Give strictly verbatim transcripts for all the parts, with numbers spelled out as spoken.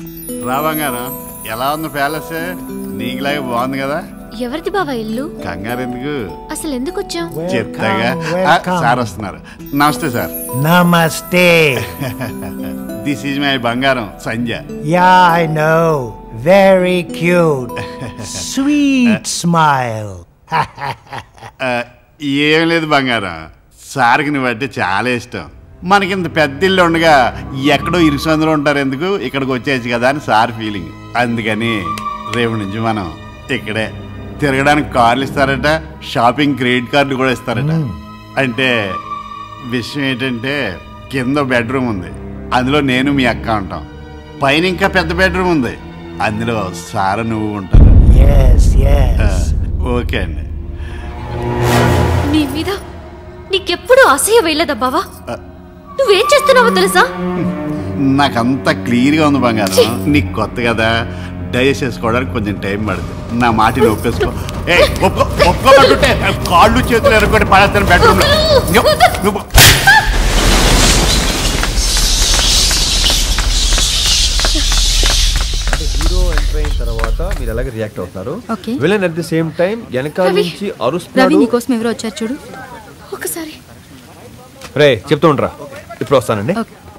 రావంగాను ఎలా ఉంది ప్యాలెస్? నీకులాగే బాగుంది కదా? ఎవరిది బావా ఇల్లు? కంగారు ఎందుకు, అసలు ఎందుకు వచ్చాం చెప్తాగా. సార్ వస్తున్నారు. నమస్తే సార్. నమస్తే. దిస్ ఈజ్ మై బంగారం Sanjay. Yeah I know, very cute, sweet smile. ఏం లేదు బంగారం, సార్కి నువ్వు అంటే చాలా ఇష్టం. మనకి ఇంత పెద్ద ఇల్లు ఉండగా ఎక్కడో ఇరుసందులో ఉంటారు ఎందుకు, ఇక్కడికి వచ్చేయచ్చు కదా అని సార్ ఫీలింగ్. అందుకని రేపు నుంచి మనం ఇక్కడే తిరగడానికి కార్లు ఇస్తారట, షాపింగ్ క్రెడిట్ కార్డులు కూడా ఇస్తారట. అంటే విషయం ఏంటంటే కింద బెడ్రూమ్ ఉంది, అందులో నేను మీ అక్క ఉంటాం. పైన ఇంకా పెద్ద బెడ్రూమ్ ఉంది, అందులో సార్ నువ్వు ఉంటారు. ఓకే అండి. నీ మీద నీకెప్పుడు అసహ్య వేయలేదా బావా? నువ్వేం చేస్తున్నావో తెలుసా? నాకంతా క్లియర్గా ఉంది బంగారం. నీకు కొత్త కదా, డైజెస్ట్ చేసుకోవడానికి కొంచెం టైం పడుతుంది. నా మాటని ఒప్పేసుకో. ఒప్పుకోమంటుంటే కాళ్ళు చేతులు ఎరుకొని పడేస్తాను బెడ్రూమ్లో. హీరో ఎంటర్ అయిన తర్వాత మీరు ఎలాగ రియాక్ట్ అవుతారు? Villain at the same time వెనకాల నుంచి అరుస్తున్నాడు. నీకోసం ఎవరో వచ్చారు చూడు ఒకసారి. రే చెప్తూ ఉండరా, ఇప్పుడు వస్తానండి.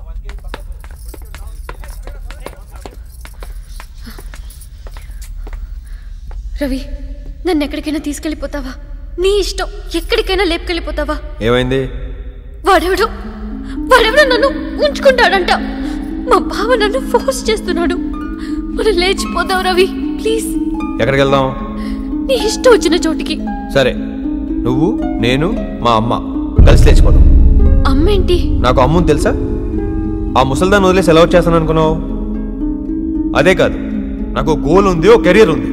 రవి, నన్ను ఎక్కడికైనా తీసుకెళ్ళిపోతావా? నీ ఇష్టం, ఎక్కడికైనా లేపుకెళ్ళిపోతావా? ఏమైంది? వాడెవడో వాడెవడో నన్ను ఉంచుకుంటాడంట. మా బావ నన్ను ఫోర్స్ చేస్తున్నాడు. మనం లేచిపోదాం రవి, ప్లీజ్. ఎక్కడికి వెళ్దాం? నీ ఇష్టం వచ్చిన చోటికి. సరే, నువ్వు నేను మా అమ్మ కలిసి లేచిపోదాం. అమ్మేంటి? నాకు అమ్ముని తెలుసా? ఆ ముసల్దాన్ని వదిలేసి ఎలా వచ్చేస్తాను అనుకున్నావు? అదే కాదు, నాకు గోల్ ఉంది, ఓ కెరీర్ ఉంది.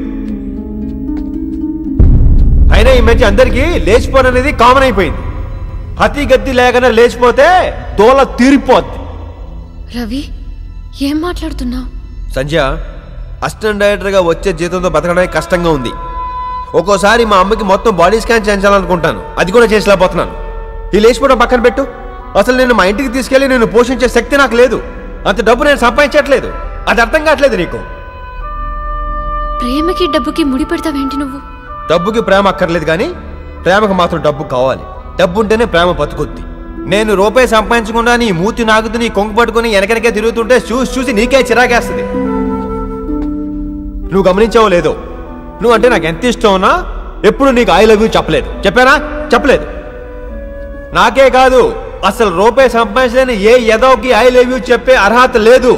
అయినా ఈ మధ్య అందరికీ లేచిపోవడం అనేది కామన్ అయిపోయింది. హతి గతి లేకుండా లేచిపోతే తోల తీరిపోద్ది. రవి, ఏం మాట్లాడుతున్నావు? సంధ్య, అసిస్టెంట్ డైరెక్టర్గా వచ్చే జీతంతో బతకడానికి కష్టంగా ఉంది. ఒక్కోసారి మా అమ్మకి మొత్తం బాడీ స్కాన్ చేయించాలనుకుంటాను, అది కూడా చేసేలేకపోతున్నాను. ఈ లేచిపోవడం పక్కన పెట్టు. అసలు నేను మా ఇంటికి తీసుకెళ్ళి నేను పోషించే శక్తి నాకు లేదు. అంత డబ్బు నేను సంపాదించట్లేదు. అది అర్థం కావట్లేదు నీకు. ప్రేమకి డబ్బుకి ముడి పెడతావేంటి నువ్వు? డబ్బుకి ప్రేమ అక్కర్లేదు, కానీ ప్రేమకు మాత్రం డబ్బు కావాలి. డబ్బు ఉంటేనే ప్రేమ బతుకుద్ది. నేను రూపాయి సంపాదించకుండా నీ మూతి నాగుతూ నీ కొంగు పట్టుకుని వెనకనకే తిరుగుతుంటే చూసి చూసి నీకే చిరాకేస్తుంది. నువ్వు గమనించావో లేదో, నువ్వు అంటే నాకు ఎంత ఇష్టం ఉన్నా ఎప్పుడు నీకు ఐ లవ్ యూ చెప్పలేదు. చెప్పానా? చెప్పలేదు. నాకే కాదు, అసలు రూపాయి సంపాదించలేని ఏ ఎదోకి ఐ లవ్ యూ చెప్పే అర్హత లేదు.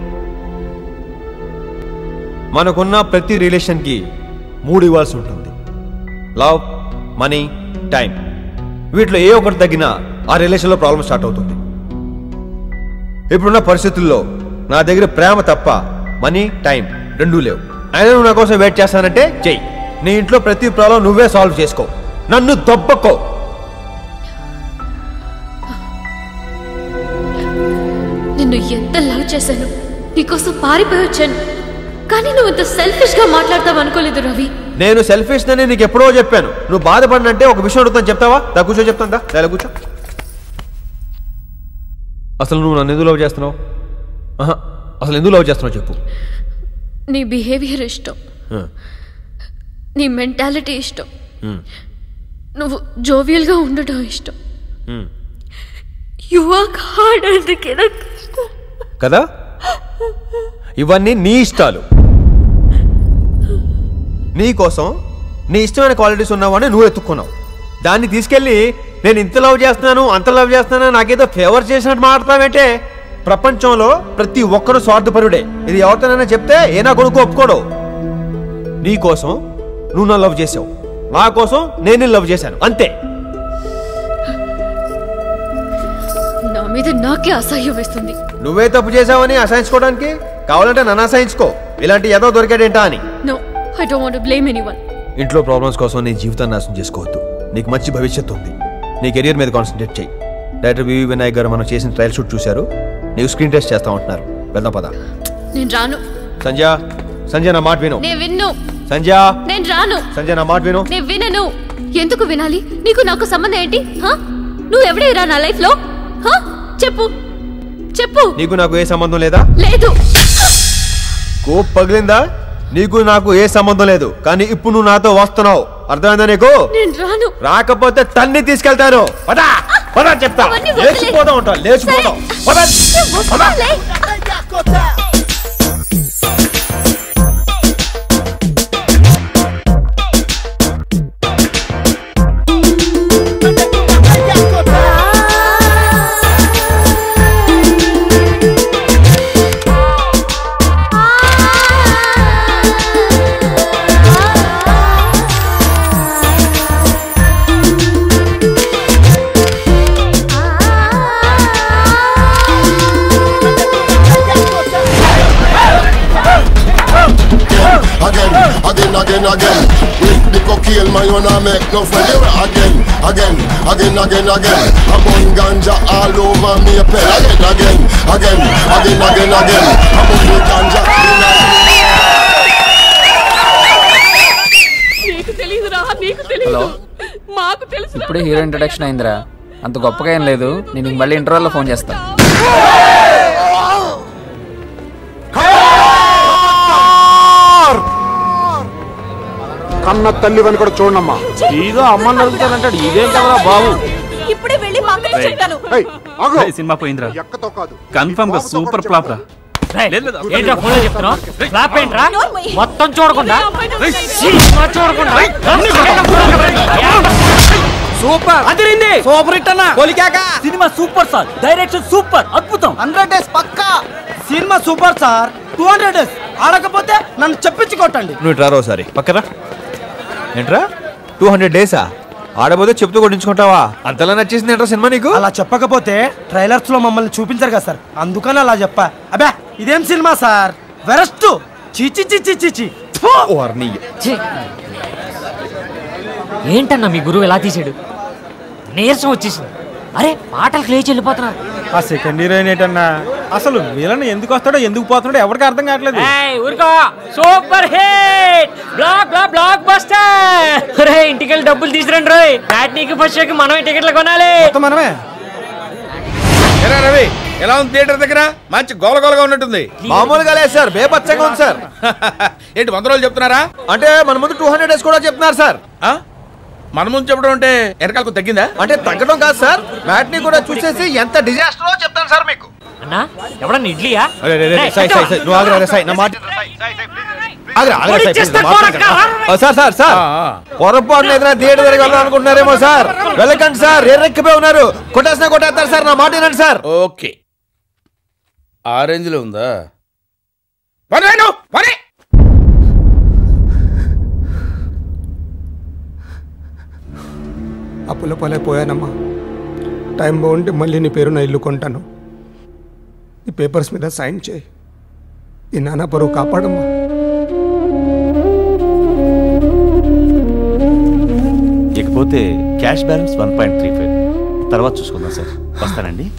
మనకున్న ప్రతి రిలేషన్కి మూడు ఇవ్వాల్సి ఉంటుంది: లవ్, మనీ, టైం. వీటిలో ఏ ఒకటి తగ్గినా ఆ రిలేషన్లో ప్రాబ్లం స్టార్ట్ అవుతుంది. ఇప్పుడున్న పరిస్థితుల్లో నా దగ్గర ప్రేమ తప్ప మనీ, టైం రెండూ లేవు. అయినా నువ్వు నా కోసం వెయిట్ చేస్తానంటే చెయ్యి. నీ ఇంట్లో ప్రతి ప్రాబ్లం నువ్వే సాల్వ్ చేసుకో, నన్ను దొబ్బకో. నిన్ను ఎంత లవ్ చేశాను, నీకోసం పారిపోయి వచ్చాను, కానీ నువ్వు ఇంత సెల్ఫిష్ గా మాట్లాడతావు అనుకోలేదు రవి. నేను సెల్ఫిష్ అని నీకు ఎప్పుడో చెప్పాను. నువ్వు బాధపడినంటే ఒక విషయం అడుగుతాను, చెప్తావా? దా కూర్చో, చెప్తాను. దా కూర్చో. అసలు నువ్వు నన్ను ఎందుకు లవ్ చేస్తున్నావు? అసలు ఎందుకు లవ్ చేస్తున్నావు చెప్పు. నీ బిహేవియర్ ఇష్టం, నీ మెంటాలిటీ ఇష్టం, నువ్వు జోవియల్ గా ఉండటం ఇష్టం. యు వర్క్ హార్డ్ అందుకే నాకు ఇష్టం కదా. ఇవన్నీ నీ ఇష్టాలు. నీ కోసం నీ ఇష్టమైన క్వాలిటీస్ ఉన్నవాడిని నువ్వు ఎత్తుక్కున్నావు. దాన్ని తీసుకెళ్ళి నేను ఇంత లవ్ చేస్తున్నాను, అంత లవ్ చేస్తున్నాను, నాకేదో ఫేవర్ చేసినట్టు మాట్లాడతావేంటే? ప్రపంచంలో ప్రతి ఒక్కరు స్వార్థపరుడే. ఇది ఎవరితోనైనా చెప్తే ఏ నా కొడుకు ఒప్పుకోడు. నీ కోసం నువ్వు నన్ను లవ్ చేసావు, నా కోసం నేను లవ్ చేశాను, అంతే. నా మీద నాకే అసహ్యం వేస్తుంది. నువ్వే తప్పు చేసావని అసహించుకోవడానికి కావాలంటే నన్ను అసహించుకో. ఇలాంటి ఏదో దొరికాడేంటా అని. No, I don't want to blame anyone. ఇంట్లో ప్రాబ్లమ్స్ కోసం నీ జీవితాన్ని నాశనం చేసుకోవద్దు. నీకు మంచి భవిష్యత్తు ఉంది. నీ కెరియర్ మీద కాన్సన్ట్రేట్ చేయి. డైరెక్టర్ వివి వినాయక్ గారు మనం చేసిన ట్రయల్ షూట్ చూశారు. నీవు స్క్రీన్ టెస్ట్ చేస్తా ఉంటున్నారు. వెళ్దాం పద. నేను రాను. సంజయ్, సంజయ్ నా మాట విను. నేను విన్ను. సంజయ్, నేను రాను. సంజయ్ నా మాట విను. నేను వినను. ఎందుకు వినాలి? నీకు నాకు సంబంధం ఏంటి? నువ్వు ఎవడేరా నా లైఫ్ లో? చెప్పు చెప్పు. నీకు నాకు ఏ సంబంధం లేదా? లేదు. స్కోప్ పగిలిందా? నీకు నాకు ఏ సంబంధం లేదు, కానీ ఇప్పుడు నువ్వు నాతో వస్తున్నావు, అర్థమైందా నీకు? నేను రాను. రాకపోతే తన్ని తీసుకెళ్తాను. పదా పదా చెప్తా. లేచిపోదాం ఉంటా, లేచిపోదాం. పద Again, again, with the cocaine, man, you not make no friend. Again, again, again, again, again. I'm on ganja all over me, pen. Again, again, again, again, again, again. I'm on the ganja. నీకు తెలీదురా, నీకు తెలీదు, మాకు తెలుసు. ఇప్పుడే hero introduction అయిందిరా, అంత గొప్పగా ఏం లేదు. నేను మళ్ళీ ఇంటర్వెల్లో ఫోన్ చేస్తాను. కన్న తల్లివని కూడా చూడమ్మా. ఇదో అమ్మని అడుగుతానంటాడు, ఇదేం కదరా బాబు. ఇప్పుడే వెళ్ళి మా అక్కకి చెప్తాను. సినిమా పోయిందిరా, కన్ఫర్మ్ గా సూపర్ ఫ్లాప్ రా. మొత్తం చూడకుండా సూపర్ అదిరింది, సూపర్ హిట్ అన్న. సినిమా సూపర్ సార్, డైరెక్షన్ సూపర్, అద్భుతం. హండ్రెడ్ డేస్ పక్కా సినిమా super sir. Two hundred days ఆడకపోతే నన్ను చెప్పించి కొట్టండి. నువ్వు ఇట్రా ఒకసారి పక్కరా. ఏంట్రా టూ హండ్రెడ్ డేసా? ఆడబోతే చెప్తూ కొట్టించుకుంటావా? అంతలా నచ్చేసింది ఏంట్రా సినిమా నీకు? అలా చెప్పకపోతే ట్రైలర్స్ లో మమ్మల్ని చూపించారు కదా సార్, అందుకని అలా చెప్పా. అబ్బా ఇదేం సినిమా సార్, వెరస్ట్. చీచి చీచి చీచి. ఏంటన్నా మీ గురువు ఎలా తీసాడు? నీరసం వచ్చేసింది. అరే పాటలకు లేచి వెళ్ళిపోతున్నారు. ఆ సెకండ్ హీరోయిన్ ఏంటన్నా, అసలు వీళ్ళని ఎందుకు వస్తాడో ఎందుకు పోతున్నాడో ఎవరికి అర్థం కావట్లేదు. ఊరుకో, super hit, block block blockbuster. రే ఇంటికి వెళ్ళి డబ్బులు తీసుకురండి రోయ్. మ్యాట్నీకి ఫస్ట్ షోకి మనమే టికెట్లు కొనాలి. మనమే. రవి ఎలా ఉంది థియేటర్ దగ్గర? మంచి గోలగోలగా ఉన్నట్టుంది. మామూలుగా లేదు సార్, బేపచ్చంగా ఉంది సార్. ఏంటి వంద రోజులు చెప్తున్నారా? అంటే మన ముందు టూ హండ్రెడ్ డేస్ కూడా చెప్తున్నారు సార్. మన ముందు చెప్పడం అంటే వెనకాలకు తగ్గిందా? అంటే తగ్గడం కాదు సార్, మ్యాట్ని కూడా చూసేసి ఎంత డిజాస్టరో చెప్తాను సార్ మీకు. అన్నా ఎవడన్నా ఇడ్లీయా? సార్ సార్ సార్ పొరపాటు ఏదైనా థియేటర్ దగ్గర వెళ్ళాలనుకుంటున్నారేమో సార్. వెళ్ళకండి సార్, ఎర్రెక్కిపోయి ఉన్నారు. కొట్టేసినా కొట్టేస్తారు సార్, నా మాట వినండి సార్. ఓకే, ఆ రేంజ్ లో ఉందా? అప్పుల పలే పోయానమ్మా. టైం బాగుంటే మళ్ళీ నీ పేరు నా ఇల్లు కొంటాను. ఈ పేపర్స్ మీద సైన్ చేయి. ఈ నాన్న పరువు కాపాడమ్మా. ఇకపోతే cash balance one point three five తర్వాత చూసుకుందాం సార్. వస్తానండి.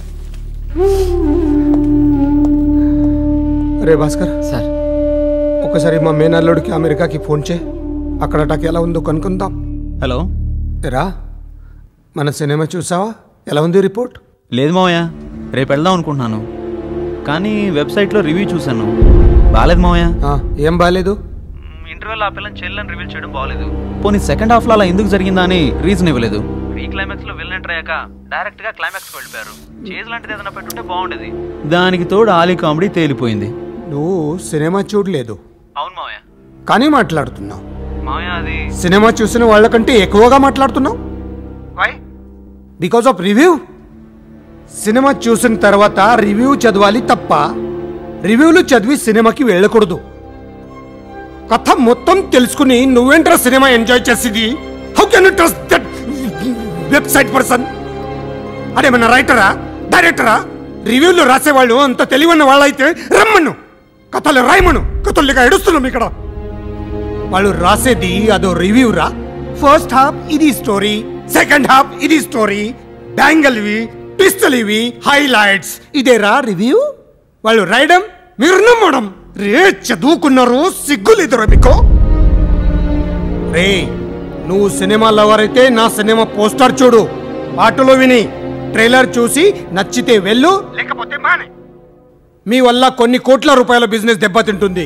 రే భాస్కర్ సార్, ఒకసారి మా మేనల్లుడికి అమెరికాకి ఫోన్ చేయి. అక్కడ టాక్ ఎలా ఉందో కనుక్కుందాం. హలో రా, మన సినిమా చూసావా? ఎలా ఉంది రిపోర్ట్? లేదు మావయ్య, రేపు వెళ్దాం అనుకుంటున్నాను, కానీ వెబ్సైట్లో రివ్యూ చూశాను, బాగాలేదు మావయ్య. ఏం బాగాలేదు? ఇంటర్వెల్ ఆ పిల్లని చెల్లెని రివీల్ చేయడం బాగాలేదు. పోనీ సెకండ్ హాఫ్లో అలా ఎందుకు జరిగిందా అని రీజన్ ఇవ్వలేదు. ప్రీ క్లైమాక్స్లో విలన్ ఎంటర్ అయ్యాక డైరెక్ట్గా క్లైమాక్స్కి వెళ్ళిపోయారు. చేజ్ లాంటిది ఏదైనా పెట్టుంటే బాగుండేది. దానికి తోడు ఆలీ కామెడీ తేలిపోయింది. నువ్వు సినిమా చూడలేదు? అవును మావయ్య. కానీ మాట్లాడుతున్నావు. మావయ్య అది సినిమా చూసిన వాళ్ళకంటే ఎక్కువగా మాట్లాడుతున్నావు. వై? Because of review. సినిమా చూసిన తర్వాత రివ్యూ చదవాలి తప్ప రివ్యూలు చదివి సినిమాకి వెళ్ళకూడదు. కథ మొత్తం తెలుసుకుని నువ్వేంట్రా సినిమా ఎంజాయ్ చేసేది? How can you trust that website person? అదేమన్నా రైటరా, డైరెక్టరా? రివ్యూలు రాసేవాళ్ళు అంత తెలివన్న వాళ్ళైతే రమ్మను, కథలు రాయమను. కథలుగా ఎడుస్తున్నాం ఇక్కడ. వాళ్ళు రాసేది అదో రివ్యూ రా. ఫస్ట్ హాఫ్ ఇది స్టోరీ, సెకండ్ హాఫ్ ఇది స్టోరీ, బ్యాంగల్ ఇవి, ట్విస్టులు ఇవి, హైలైట్స్. ఇదేరా రివ్యూ? వాళ్ళు రాయడం, మీరు నమ్మడం. రే చదువుకున్నారు, సిగ్గులేదురా మీకు? రే నువ్వు సినిమా లవర్ అయితే నా సినిమా పోస్టర్ చూడు, పాటలో విని, ట్రైలర్ చూసి నచ్చితే వెళ్ళు, లేకపోతే మానే. మీ వల్ల కొన్ని కోట్ల రూపాయల బిజినెస్ దెబ్బతింటుంది.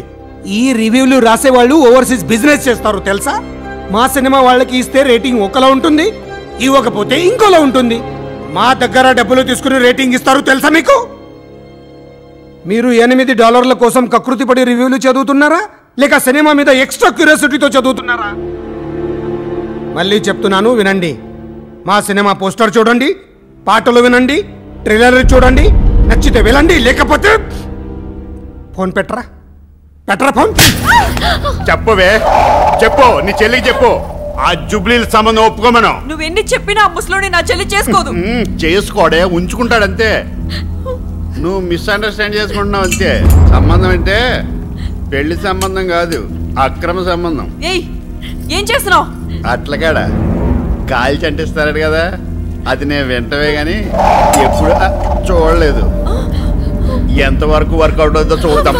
ఈ రివ్యూలు రాసేవాళ్ళు ఓవర్సీస్ బిజినెస్ చేస్తారు తెలుసా? మా సినిమా వాళ్ళకి ఇస్తే రేటింగ్ ఒకలా ఉంటుంది, ఇవ్వకపోతే ఇంకోలా ఉంటుంది. మా దగ్గర డబ్బులు తీసుకుని రేటింగ్ ఇస్తారు తెలుసా మీకు? మీరు ఎనిమిది డాలర్ల కోసం కకృతి పడి రివ్యూలు చదువుతున్నారా, లేక సినిమా మీద ఎక్స్ట్రా క్యూరియాసిటీతో చదువుతున్నారా? మళ్ళీ చెప్తున్నాను, వినండి. మా సినిమా పోస్టర్ చూడండి, పాటలు వినండి, ట్రైలర్ చూడండి, నచ్చితే వెళ్ళండి, లేకపోతే ఫోన్ పెట్టరా పెట్టరా ఫోన్. చెప్పవే, చెప్పు, నీ చెల్లికి చెప్పు. ఆ జుబ్లీల సంబంధం ఒప్పుకోమను. నువ్వెన్ని చెప్పినా ముసలోని నా చెల్లి చేసుకోదు. చేసుకోడే, ఉంచుకుంటాడంతే. నువ్వు మిస్అండర్స్టాండ్ చేసుకుంటున్నావు అంతే. సంబంధం అంటే పెళ్లి సంబంధం కాదు, అక్రమ సంబంధం. ఏయ్, ఏం చేస్తున్నావు? అట్లకాడా కాల్ చంటిస్తారట కదా, అది నేను వింటవే గాని ఎప్పుడు చూడలేదు. ఎంతవరకు వర్కౌట్ అవుతుందో చూద్దాం.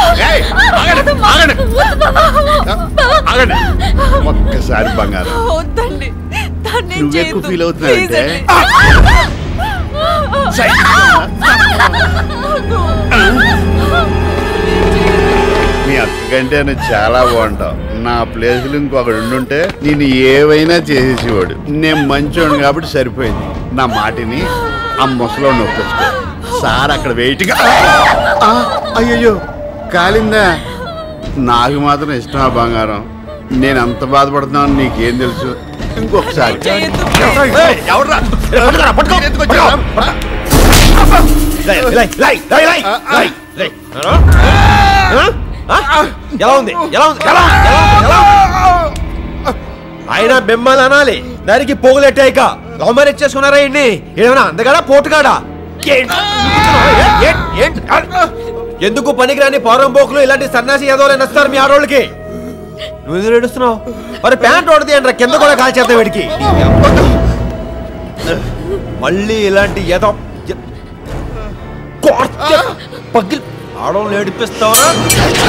ఒక్కసారి బంగారం, నువ్వెక్కువ ఫీల్ అవుతున్నావంటే మీ అక్క కంటే నువ్వు చాలా బాగుంటావు. నా ప్లేస్లో ఇంకొకడు ఉండుంటే నేను ఏవైనా చేసేసేవాడు. నేను మంచోడు కాబట్టి సరిపోయింది. నా మాటిని ఆ ముసలో నొప్పించుకో. సార్ అక్కడ వెయిట్గా. అయ్యయ్యో కాలిందా? నాకు మాత్రం ఇష్టమా బంగారం? నేను అంత బాధపడుతున్నాను నీకేం తెలుసు? ఇంకొకసారి ఎలా ఉంది ఎలా ఉంది ఆయన బెమ్మలు అనాలి, దానికి పోగులెట్టాయిక లవ్ మ్యారేజ్ చేసుకున్నారా? ఏంటి ఏమైనా అందగాడా పోటుగాడా? ఎందుకు పనికిరాని పౌరం పోకులు ఇలాంటి సన్యాసి యాదవులు నస్తారు మీ ఆడోళ్ళకి? నువ్వు ఎందుకు ఏడుస్తున్నావు? మరి ప్యాంట్ ఓడది అంటారా, కింద కూడా కాల్చేద్దాం వీడికి. మళ్ళీ ఇలాంటి ఏదో పగిలి ఆడోళ్ళు ఏడిపిస్తావా?